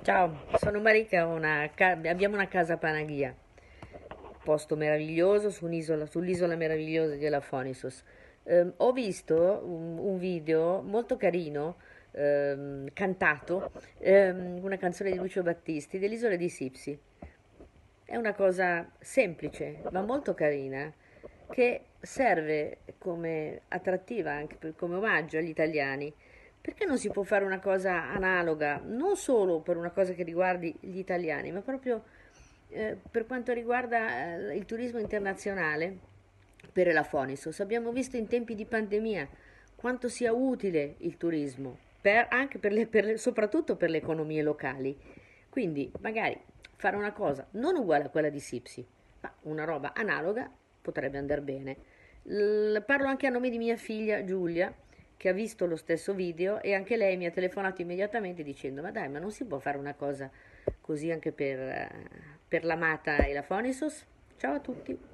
Ciao, sono Marica, abbiamo una casa a Panaghia, posto meraviglioso su sull'isola meravigliosa di Elafonisos. Ho visto un video molto carino, cantato, una canzone di Lucio Battisti dell'isola di Sipsi. È una cosa semplice, ma molto carina, che serve come attrattiva, anche come omaggio agli italiani. Perché non si può fare una cosa analoga, non solo per una cosa che riguardi gli italiani, ma proprio per quanto riguarda il turismo internazionale per Elafonisos? Abbiamo visto in tempi di pandemia quanto sia utile il turismo, anche soprattutto per le economie locali. Quindi magari fare una cosa non uguale a quella di Sipsi, ma una roba analoga potrebbe andare bene. Parlo anche a nome di mia figlia Giulia, che ha visto lo stesso video e anche lei mi ha telefonato immediatamente dicendo: ma dai, ma non si può fare una cosa così anche per l'amata Elafonisos? Ciao a tutti.